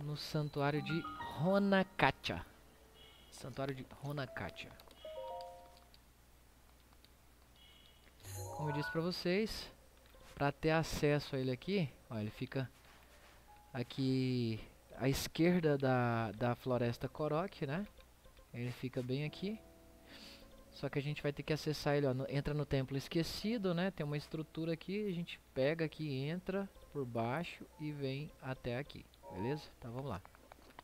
no santuário de Honakacha. Santuário de Honakacha. Como eu disse pra vocês, para ter acesso a ele aqui, ó, ele fica aqui à esquerda da floresta Korok, né? Ele fica bem aqui. Só que a gente vai ter que acessar ele, ó, entra no templo esquecido, né? Tem uma estrutura aqui, a gente pega aqui, entra por baixo e vem até aqui, beleza? Então vamos lá.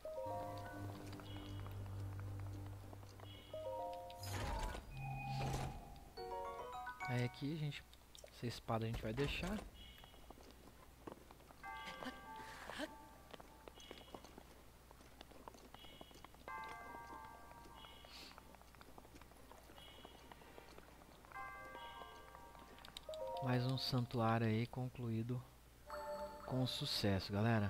Aí aqui a gente, essa espada a gente vai deixar. Mais um santuário aí concluído com sucesso, galera.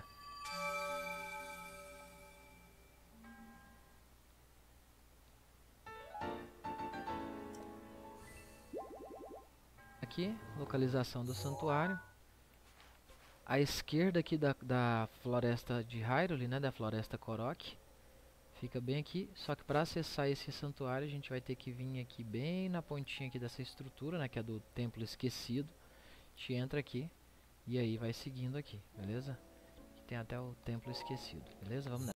Aqui, localização do santuário. À esquerda aqui da floresta de Hyrule, né, da floresta Korok. Fica bem aqui, só que para acessar esse santuário a gente vai ter que vir aqui bem na pontinha aqui dessa estrutura, né, que é do templo esquecido. A gente entra aqui e aí vai seguindo aqui, beleza? Tem até o templo esquecido, beleza? Vamos nessa.